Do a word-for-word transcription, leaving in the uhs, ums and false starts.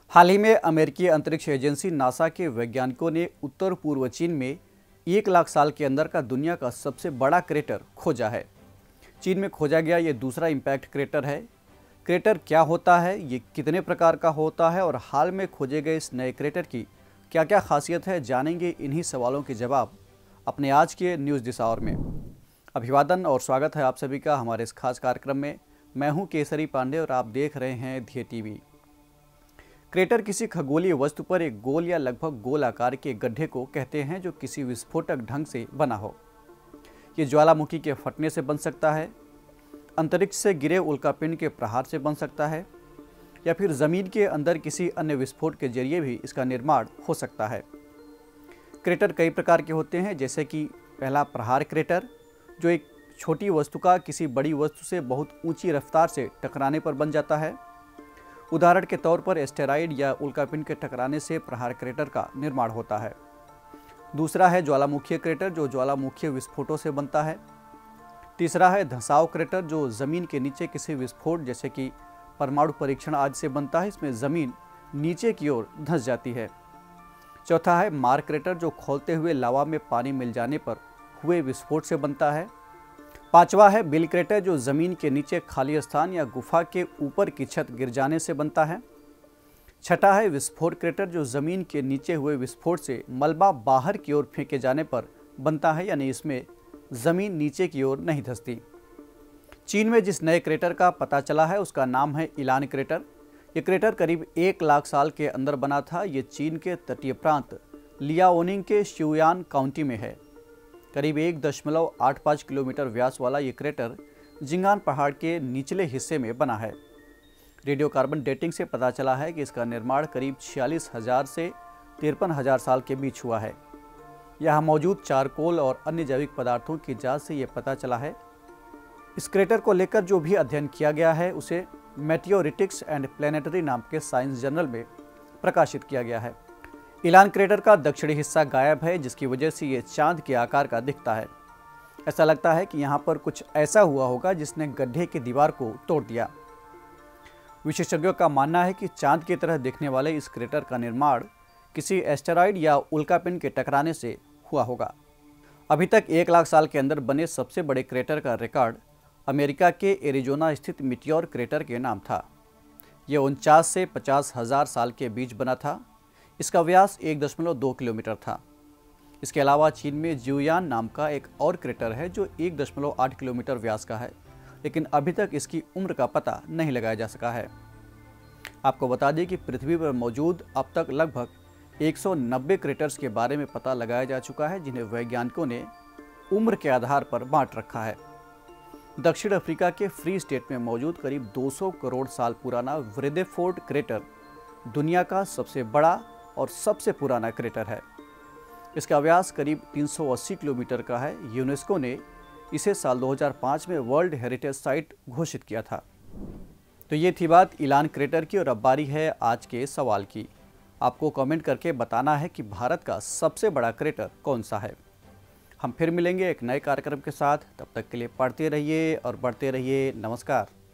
हाल ही में अमेरिकी अंतरिक्ष एजेंसी नासा के वैज्ञानिकों ने उत्तर पूर्व चीन में एक लाख साल के अंदर का दुनिया का सबसे बड़ा क्रेटर खोजा है। चीन में खोजा गया ये दूसरा इम्पैक्ट क्रेटर है। क्रेटर क्या होता है, ये कितने प्रकार का होता है और हाल में खोजे गए इस नए क्रेटर की क्या क्या खासियत है, जानेंगे इन्हीं सवालों के जवाब अपने आज के न्यूज़ दिस आवर में। अभिवादन और स्वागत है आप सभी का हमारे इस खास कार्यक्रम में। मैं हूं केसरी पांडे और आप देख रहे हैं ध्येय टीवी। क्रेटर किसी खगोलीय वस्तु पर एक गोल या लगभग गोल आकार के गड्ढे को कहते हैं जो किसी विस्फोटक ढंग से बना हो। ये ज्वालामुखी के फटने से बन सकता है, अंतरिक्ष से गिरे उल्कापिंड के प्रहार से बन सकता है या फिर ज़मीन के अंदर किसी अन्य विस्फोट के जरिए भी इसका निर्माण हो सकता है। क्रेटर कई प्रकार के होते हैं, जैसे कि पहला प्रहार क्रेटर, जो एक छोटी वस्तु का किसी बड़ी वस्तु से बहुत ऊंची रफ्तार से टकराने पर बन जाता है। उदाहरण के तौर पर एस्टेरॉयड या उल्कापिंड के टकराने से प्रहार क्रेटर का निर्माण होता है। दूसरा है ज्वालामुखीय क्रेटर, जो ज्वालामुखीय विस्फोटों से बनता है। तीसरा है धंसाव क्रेटर, जो ज़मीन के नीचे किसी विस्फोट जैसे कि परमाणु परीक्षण आदि से बनता है। इसमें ज़मीन नीचे की ओर धंस जाती है। चौथा है मार क्रेटर, जो खौलते हुए लावा में पानी मिल जाने पर हुए विस्फोट से बनता है। पांचवा है बिल क्रेटर, जो ज़मीन के नीचे खाली स्थान या गुफा के ऊपर की छत गिर जाने से बनता है। छठा है विस्फोट क्रेटर, जो ज़मीन के नीचे हुए विस्फोट से मलबा बाहर की ओर फेंके जाने पर बनता है, यानी इसमें ज़मीन नीचे की ओर नहीं धंसती। चीन में जिस नए क्रेटर का पता चला है उसका नाम है इलान क्रेटर। ये क्रेटर करीब एक लाख साल के अंदर बना था। ये चीन के तटीय प्रांत लियाओनिंग के शियुयान काउंटी में है। करीब एक दशमलव आठ पाँच किलोमीटर व्यास वाला ये क्रेटर जिंगान पहाड़ के निचले हिस्से में बना है। रेडियो कार्बन डेटिंग से पता चला है कि इसका निर्माण करीब छियालीस हजार से तिरपन हजार साल के बीच हुआ है। यहाँ मौजूद चारकोल और अन्य जैविक पदार्थों की जांच से ये पता चला है। इस क्रेटर को लेकर जो भी अध्ययन किया गया है उसे मेटियोरिटिक्स एंड प्लेनेटरी नाम के साइंस जर्नल में प्रकाशित किया गया है। इलान क्रेटर का दक्षिणी हिस्सा गायब है, जिसकी वजह से ये चांद के आकार का दिखता है। ऐसा लगता है कि यहाँ पर कुछ ऐसा हुआ होगा जिसने गड्ढे की दीवार को तोड़ दिया। विशेषज्ञों का मानना है कि चांद की तरह दिखने वाले इस क्रेटर का निर्माण किसी एस्टेरॉयड या उल्कापिंड के टकराने से हुआ होगा। अभी तक एक लाख साल के अंदर बने सबसे बड़े क्रेटर का रिकॉर्ड अमेरिका के एरिजोना स्थित मिटियोर क्रेटर के नाम था। ये उनचास से पचास हजार साल के बीच बना था। इसका व्यास एक दशमलव दो किलोमीटर था। इसके अलावा चीन में जियुयान नाम का एक और क्रेटर है जो एक दशमलव आठ किलोमीटर व्यास का है, लेकिन अभी तक इसकी उम्र का पता नहीं लगाया जा सका है। आपको बता दें कि पृथ्वी पर मौजूद अब तक लगभग एक सौ नब्बे क्रेटर्स के बारे में पता लगाया जा चुका है, जिन्हें वैज्ञानिकों ने उम्र के आधार पर बांट रखा है। दक्षिण अफ्रीका के फ्री स्टेट में मौजूद करीब दो सौ करोड़ साल पुराना व्रेदेफोर्ड क्रेटर दुनिया का सबसे बड़ा और सबसे पुराना क्रेटर है। इसका व्यास करीब तीन सौ अस्सी किलोमीटर का है। यूनेस्को ने इसे साल दो हज़ार पाँच में वर्ल्ड हेरिटेज साइट घोषित किया था। तो ये थी बात इलान क्रेटर की, और अब बारी है आज के सवाल की। आपको कमेंट करके बताना है कि भारत का सबसे बड़ा क्रेटर कौन सा है। हम फिर मिलेंगे एक नए कार्यक्रम के साथ। तब तक के लिए पढ़ते रहिए और बढ़ते रहिए। नमस्कार।